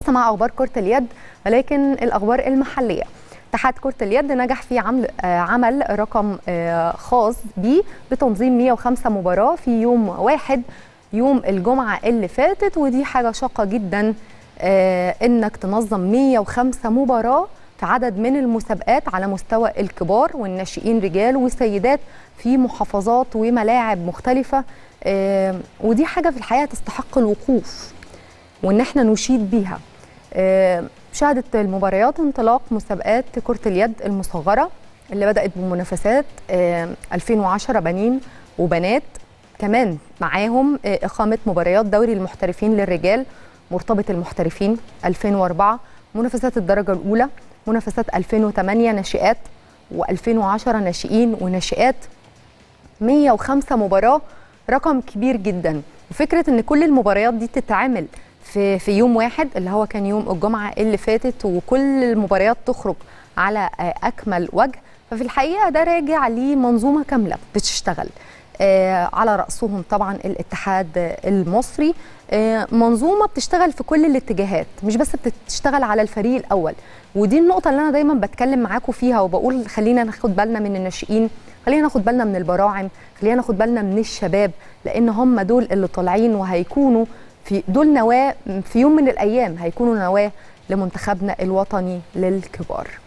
مع أخبار كرة اليد، ولكن الأخبار المحلية. اتحاد كرة اليد نجح في عمل رقم خاص به بتنظيم 105 مباراة في يوم واحد، يوم الجمعة اللي فاتت، ودي حاجة شاقة جدا انك تنظم 105 مباراة في عدد من المسابقات على مستوى الكبار والناشئين رجال وسيدات في محافظات وملاعب مختلفة، ودي حاجة في الحقيقة تستحق الوقوف وان احنا نشيد بيها. شهدت المباريات انطلاق مسابقات كرة اليد المصغرة اللي بدأت بمنافسات 2010 بنين وبنات، كمان معاهم إقامة مباريات دوري المحترفين للرجال، مرتبط المحترفين 2004، منافسات الدرجة الأولى، منافسات 2008 ناشئات و2010 ناشئين وناشئات. 105 مباراة رقم كبير جدا، وفكرة ان كل المباريات دي تتعمل في يوم واحد اللي هو كان يوم الجمعة اللي فاتت، وكل المباريات تخرج على أكمل وجه، ففي الحقيقة ده راجع لمنظومة كاملة بتشتغل، على رأسهم طبعا الاتحاد المصري، منظومة بتشتغل في كل الاتجاهات، مش بس بتشتغل على الفريق الأول. ودي النقطة اللي أنا دايما بتكلم معاكم فيها وبقول خلينا ناخد بالنا من الناشئين، خلينا ناخد بالنا من البراعم، خلينا ناخد بالنا من الشباب، لأن هم دول اللي طالعين وهيكونوا دول نواة في يوم من الأيام، هيكونوا نواة لمنتخبنا الوطني للكبار.